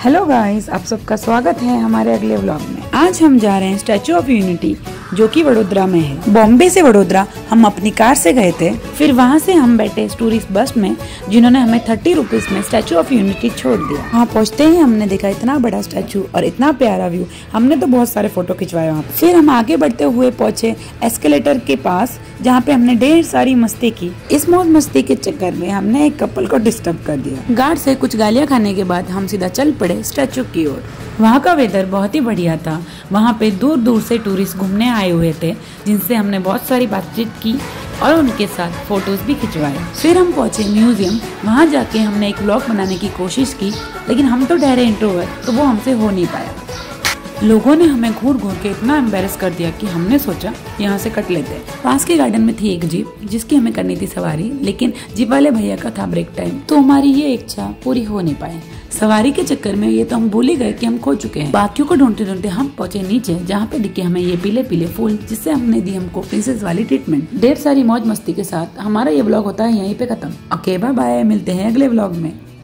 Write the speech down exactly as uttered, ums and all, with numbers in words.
Hello guys, आप सबका स्वागत है हमारे अगले व्लॉग में। आज हम जा रहे हैं स्टैचू ऑफ यूनिटी, जो कि वडोदरा में है। बॉम्बे से वडोदरा हम अपनी कार से गए थे, फिर वहाँ से हम बैठे टूरिस्ट बस में, जिन्होंने हमें थर्टी रुपीज में स्टैचू ऑफ यूनिटी छोड़ दिया। वहाँ पहुँचते ही हमने देखा इतना बड़ा स्टैचू और इतना प्यारा व्यू। हमने तो बहुत सारे फोटो खिंचवाए वहाँ। फिर हम आगे बढ़ते हुए पहुँचे एस्केलेटर के पास, जहाँ पे हमने ढेर सारी मस्ती की। इस मौज मस्ती के चक्कर में हमने एक कपल को डिस्टर्ब कर दिया। गार्ड से कुछ गालियाँ खाने के बाद हम सीधा चल पड़े स्टैचू की ओर। वहाँ का वेदर बहुत ही बढ़िया था। वहाँ पे दूर दूर से टूरिस्ट घूमने आए हुए थे, जिनसे हमने बहुत सारी बातचीत की और उनके साथ फोटोज भी खिंचवाए। फिर हम पहुँचे म्यूजियम। वहाँ जाके हमने एक व्लॉग बनाने की कोशिश की, लेकिन हम तो ठहरे इंट्रोवर्ट, तो वो हमसे हो नहीं पाया। लोगों ने हमें घूर घूर के इतना एम्बेरस कर दिया कि हमने सोचा यहाँ से कट लेते हैं। पास के गार्डन में थी एक जीप, जिसकी हमें करनी थी सवारी, लेकिन जीप वाले भैया का था ब्रेक टाइम, तो हमारी ये इच्छा पूरी हो नहीं पाई। सवारी के चक्कर में ये तो हम भूल ही गए कि हम खो चुके हैं। बाकियों को ढूंढते ढूंढते हम पहुंचे नीचे, जहाँ पे दिखे हमें ये पीले पीले फूल, जिससे हमने दी हमको प्रिंसेस वाली ट्रीटमेंट। ढेर सारी मौज मस्ती के साथ हमारा ये ब्लॉग होता है यहीं पे खत्म। ओके, बाय बाय, मिलते हैं अगले ब्लॉग में।